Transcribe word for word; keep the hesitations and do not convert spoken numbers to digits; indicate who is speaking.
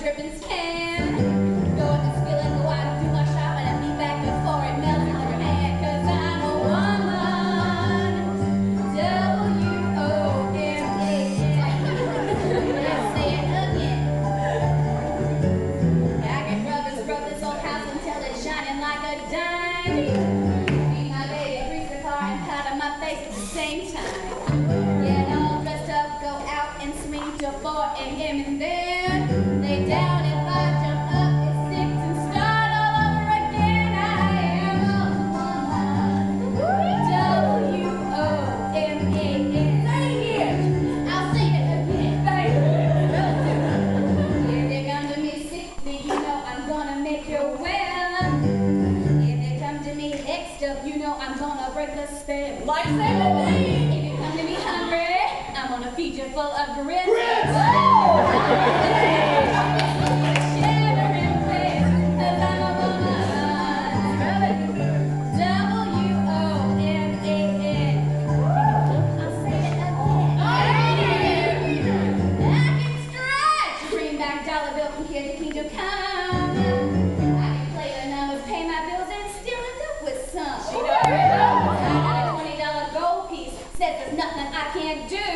Speaker 1: dripping skin. Go with the spilling, go out and do my shopping and be back before it melts on your hand. Cause I'm a woman. W O M A N. I'll say it again. I can rub and scrub this old house until it's shining like a dime. Be my baby, grease the car and powder my face at the same time. Get all dressed up, go out and swing to four A M and then lay down and five, jump up at six and start all over again. I am a woman. W O M A N. Say it. I'll say it again. If they come to me sickly, you know I'm gonna make you well. If they come to me next up, you know I'm gonna break the spell.
Speaker 2: Like seventeen.
Speaker 1: If you come to me hungry, I'm gonna feed you full of grits.
Speaker 2: Grits!
Speaker 1: Shivering face, 'cause I'm a woman. W O M A N. I'll say it again. I can stretch. Greenback dollar bill from here to Kingdom Come. I can play the numbers, pay my bills, and still end up with some. I got a twenty dollar gold piece. Says there's nothing I can't do.